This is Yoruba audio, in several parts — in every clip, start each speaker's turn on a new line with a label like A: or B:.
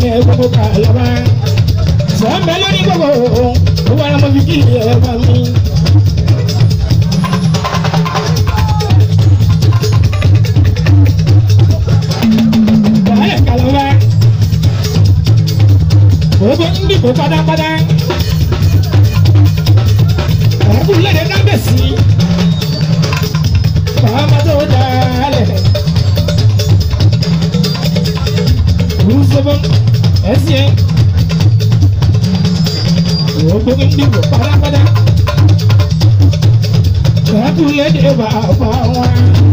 A: yẹn gbogbo kàlọ́mà sọ́ọ́mẹ́ lórí gbogbo owó ara mo fi kí ẹ bá mi. Bàálẹ̀ kàlọ́mà gbogbo ń dìbò pátápátá ẹ̀kú lẹ́dẹ̀ẹ́ kábẹ̀sì bàbá tó dálẹ̀. Sebab Asia Walaupun ini pada aku lihat dia bawa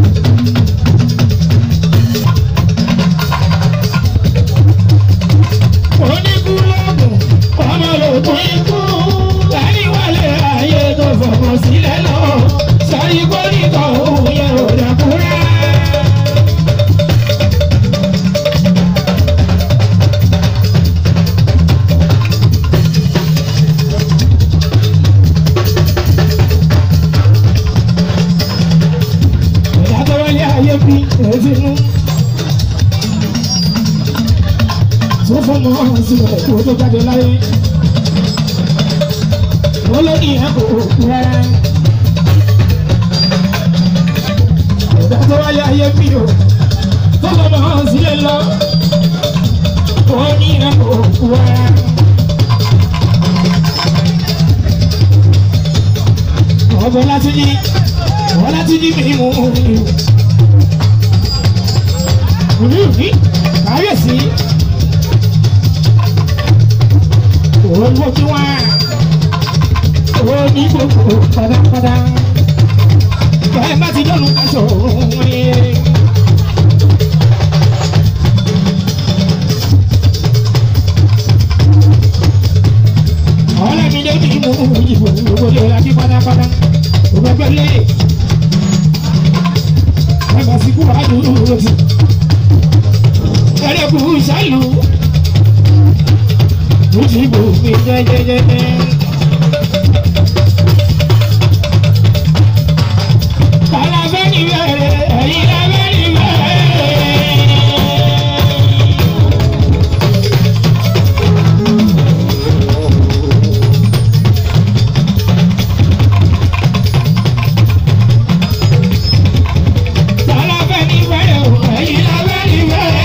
A: Oni kulamu Pamalo kuiku Lani wale aye to fokus ilelo Sari koni kau ya udah kurang Tó jáde láyé olórí ẹ̀ kò rẹ̀ ọ̀dà tó wáyé ayé bí o tó lọ́mọ sílẹ̀ lọ olórí ẹ̀ kò rẹ̀ ọ̀bọ̀ láti jí mi mú mi káyọ̀sí. Owó tí wá owó ní gbogbo pátápátá báyìí bá ti dọ́nu aṣọ òun yẹ. Ọlọ́mídé ní mú ìbò gbogbo lè ra kí pátápátá gbogbo ẹgbẹ́ lé ẹgbẹ́ síkú àdúró sí ẹ̀rẹ́kù ṣálù. Ibu bisa jajan. Kalau bani bere, ila bani bere. Kalau bani bere, ila bani bere.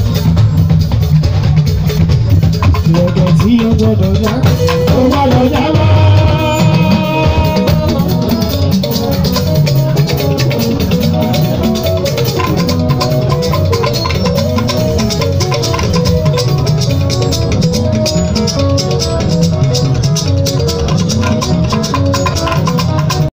A: Lọ́dọ̀ tí ó gbọ́dọ̀ já, ó gbọ́dọ̀ já.